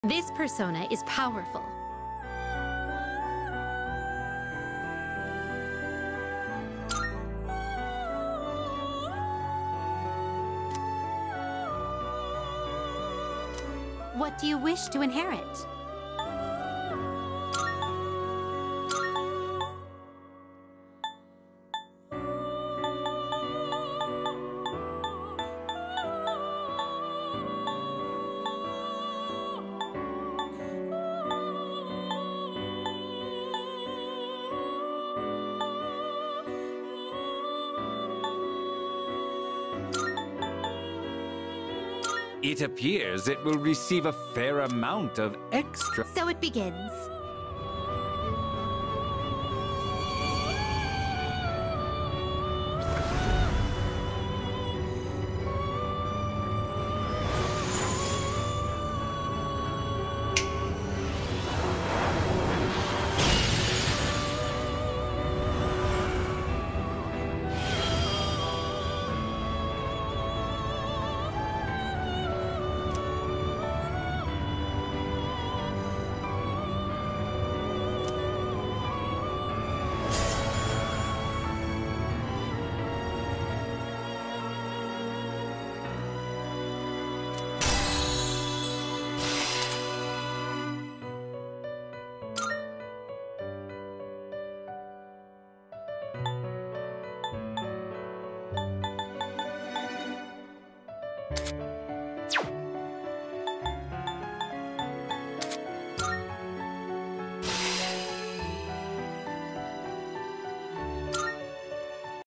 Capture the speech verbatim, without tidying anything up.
This persona is powerful. What do you wish to inherit? It appears it will receive a fair amount of extra. So it begins.